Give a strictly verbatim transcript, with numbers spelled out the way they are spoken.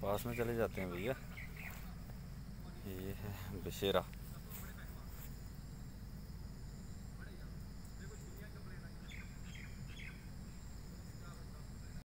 पास में चले जाते हैं भैया। ये है बसेरा।